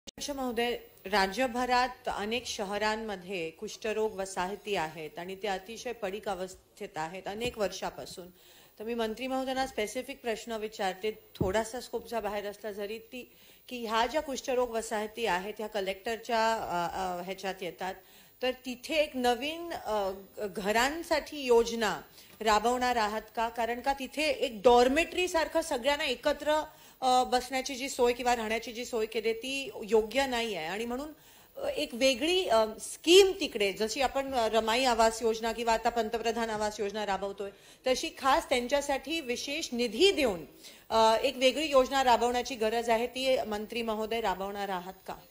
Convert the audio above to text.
अध्यक्ष महोदय, राज्यभरात अनेक शहरांमध्ये कुष्ठरोग वसाहती आहेत आणि ते अतिशय पडीक अवस्थेत आहेत अनेक वर्षापासून. तर मी मंत्री महोदयांना स्पेसिफिक प्रश्न विचारते, थोडासा स्कोपचा बाहेर असला जरी ती की ह्या ज्या कुष्ठरोग वसाहती आहेत ह्या कलेक्टरच्या ह्याच्यात येतात, तर तिथे एक नवीन घरांसाठी योजना राबवणार आहात का? कारण का तिथे एक डॉर्मेटरी सारखं सगळ्यांना एकत्र बसण्याची जी सोय किंवा राहण्याची जी सोय केली ती योग्य नाही आहे आणि म्हणून एक वेगळी स्कीम तिकडे, जशी आपण रमाई आवास योजना किंवा आता पंतप्रधान आवास योजना राबवतोय तशी खास त्यांच्यासाठी विशेष निधी देऊन एक वेगळी योजना राबवण्याची गरज आहे. ती मंत्री महोदय राबवणार आहात का?